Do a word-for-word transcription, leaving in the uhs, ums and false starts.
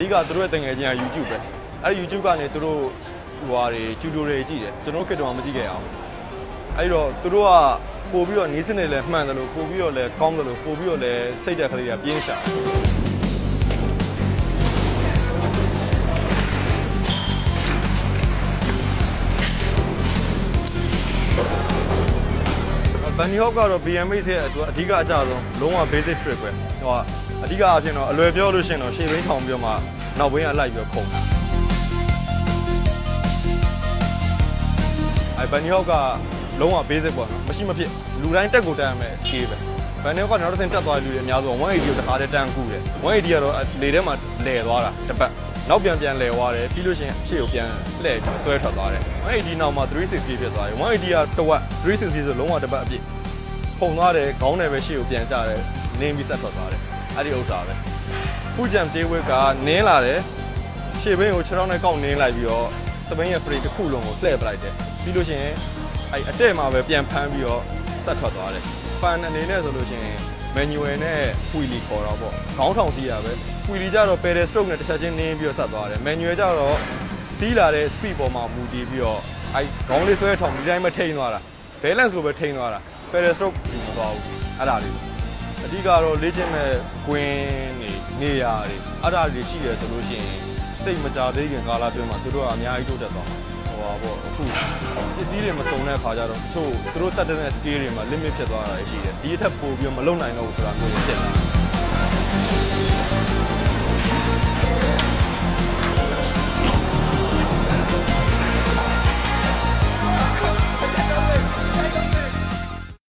ဒီကသူတို့ရဲ့တငယ်ချင်းက YouTube ပဲအဲ့ဒီ YouTube ကနေသူတို့ဟိုဟာတွေ tutorial ကြည့်တယ်ကျွန်တော်ခေတ္တမှာမကြည့်ခဲ့အောင်အဲ့တော့သူတို့ကပို့ပြီးတော့နီးစနစ်လည်းမှန်တယ်လို့ပို့ပြီးတော့လည်းကောင်းတယ်လို့ပို့ပြီးတော့လည်းစိတ်တက်ကလေးကပြင်းရှာဘန်နီဟော့ကတော့ B M X ရဲ့အဓိကအကြဆုံးလုံးဝ basic trick ပဲဟိုကအဓိကအဖြစ်တော့အလွယ်ပြောလို့ရှိရင်တော့ရှေ့ဘင်းထောင်ပြီးတော့မှနောက်ဘင်းကလိုက်ပြီးတော့ခုန်တာအဲဘန်နီဟော့ကလုံးဝ basic ပေါ့နော်မရှိမဖြစ်လူတိုင်းတက်ကိုတက်ရမယ် skill ပဲဘန်နီဟော့ကနောက်တစ်ဆင့်တက်သွားတဲ့လူတွေအများဆုံးone eightyကိုတစ်ခါတည်းတန်းကူတယ်one eightyကတော့လေထဲမှာလဲသွားတာတစ်ပတ်နောက်ပြန်ပြန်လဲသွားတယ်ပြီးလို့ရှိရင်ရှေ့ကိုပြန်လှည့်ပြီးဆွဲထွက်သွားတယ်one eightyနောက်မှာthree sixtyဖြစ်သွားတယ်one eightyကတစ်ဝက်three sixtyဆိုလုံးဝတစ်ပတ်အပြည့်ပုံသွားတယ်ခေါင်းနဲ့ပဲရှေ့ကိုပြန်ကျတယ်နင်းပြီးဆက်ထွက်သွားတယ်အဲ့ဒီဥစ္စာပဲ full jump day weight ကနင်းလာတယ်ရှေ့ဘင်းကိုခြေထောက်နဲ့ကောက်နင်းလိုက်ပြီးတော့စပိန်ရဲ့ free တစ်ခုလုံးကိုလှည့်ပလိုက်တယ်ပြီးလို့ရှိရင်အဲ့အတက်မှာပဲပြန်ဖမ်းပြီးတော့ဆက်ထွက်သွားတယ် fan အနေနဲ့ဆိုလို့ရှိရင် manual နဲ့ wheelie ခေါ်တော့ပေါ့ခေါင်းထောင်စီးရပဲ wheelie ကြတော့ pedal stroke နဲ့တစ်ချက်ချင်းနင်းပြီးတော့ဆက်သွားတယ် manual ကြတော့စီးလာတဲ့ speed ပေါ်မှာမူတည်ပြီးတော့အဲ့ခေါင်းလေးဆွဲထောင်ဒီတိုင်းပဲထိန်းသွားတာ balance လိုပဲထိန်းသွားတာ pedal stroke မသွားဘူးအဲ့ဒါလေးအဓိကတော့လေ့ကျင့်မဲ့ကွင်းနေနေရာတွေအဲ့ဒါတွေရှိတယ်ဆိုလို့ရှိရင်တိတ်မကြသေးခင်ကာလအတွင်းမှာသူတို့ကအများကြီးတိုးတက်သွားဟိုပါပေါ့အခုပစ္စည်းတွေမစုံတဲ့ခါကျတော့တချို့သူတို့တက်တဲ့ skill တွေမှာ limit ဖြစ်သွားတာရှိတယ်ဒီအထက်ပို့ပြီးမလုံနိုင်တော့ဘူးဆိုတာမျိုးဖြစ်လာ